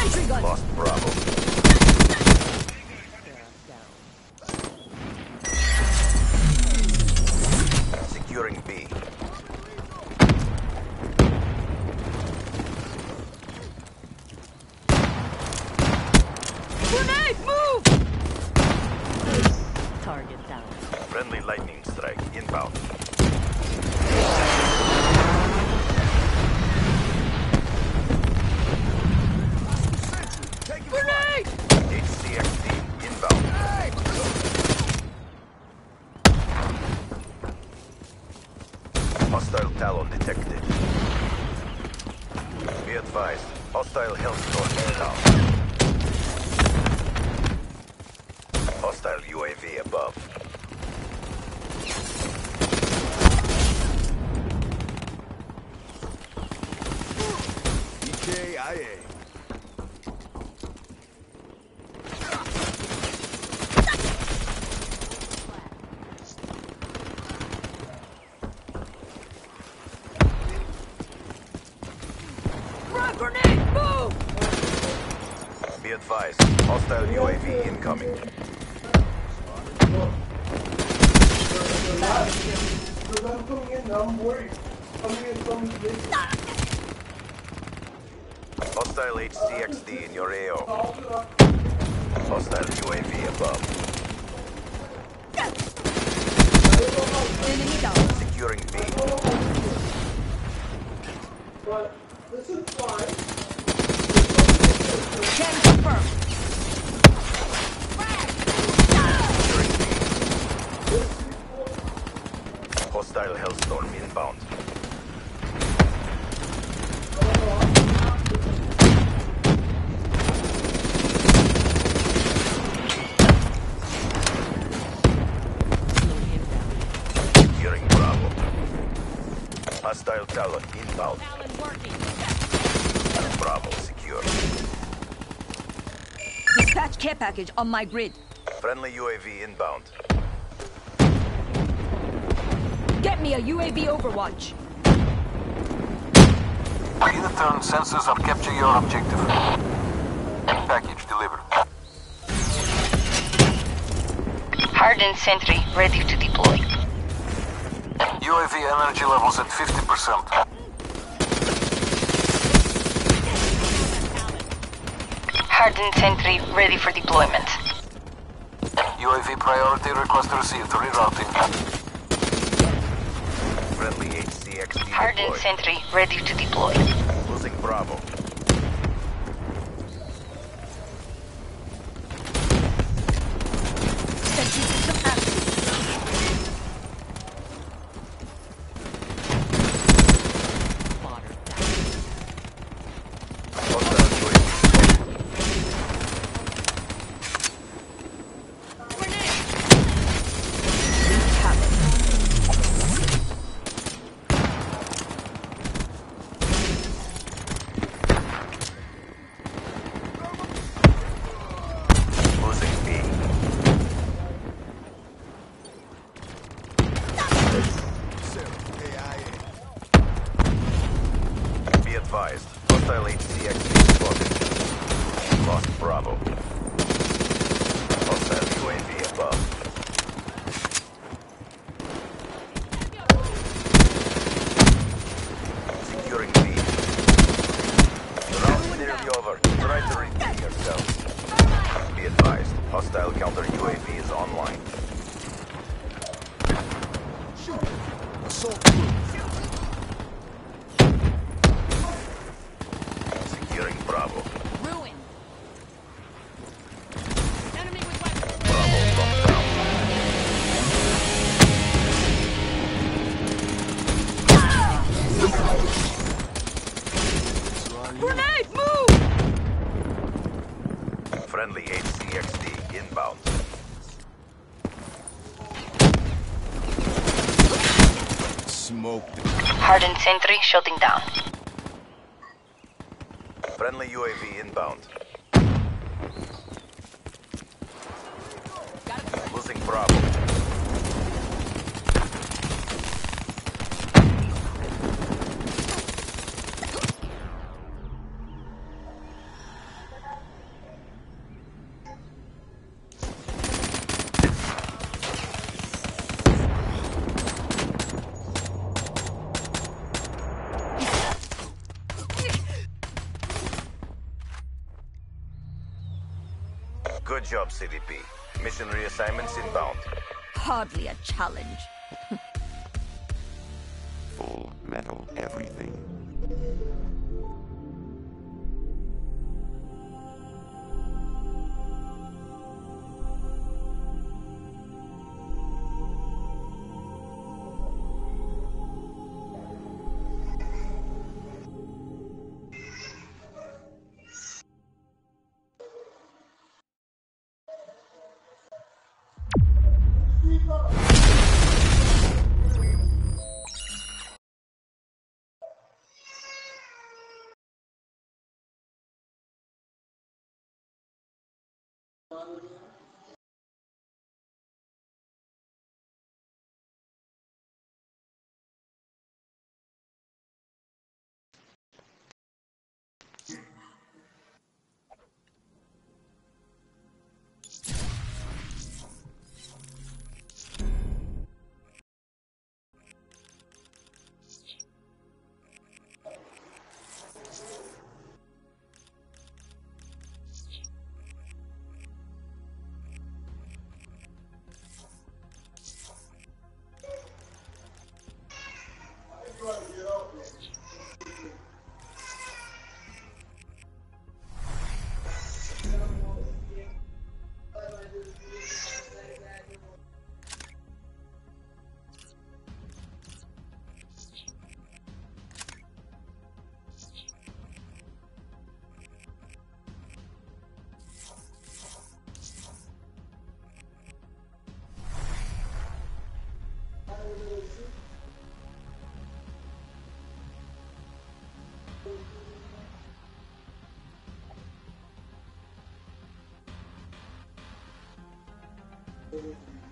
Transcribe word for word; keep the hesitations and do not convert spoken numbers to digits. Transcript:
Sentry gun. Lost Bravo. Securing B. Grenade, move! Target down. Friendly lightning strike inbound. Grenade! H C X D inbound. Hostile Talon detected. Be advised, hostile Hellstorm inbound. Hostile U A V above. E K I A. Frag grenade, move! Be advised, hostile U A V incoming. Hostile H C X D in your A O. Hostile U A V above. Enemy down. Securing B. Can confirm. Securing B. Hostile Hellstorm inbound. Securing Bravo. Hostile Talon inbound. Bravo secure. Dispatch care package on my grid. Friendly U A V inbound. Get me a U A V overwatch. Unitron sensors have captured your objective. Package delivered. Hardened sentry ready to deploy. U A V energy levels at fifty percent. Hardened sentry ready for deployment. U A V priority request received. Rerouting. Friendly H C X D Hardened deployed. sentry ready to deploy. Losing Bravo. Sentry system active. Fodder down. Hostile U A V. Losing B. K I A. Be advised, hostile H C X D spotted. Lost Bravo. Hostile U A V above. Securing B. The round is nearly over. Try to repeat yourself. Be advised, hostile counter U A V is online. Assault group. Securing Bravo. Ruin. Enemy with weapons. Bravo locked down. Grenade, move! Friendly H C X D inbound. Smoked. Hardened sentry shutting down. Friendly U A V inbound. Losing Bravo. Good job, C D P. Mission reassignments inbound. Hardly a challenge. Full metal everything. Thank you.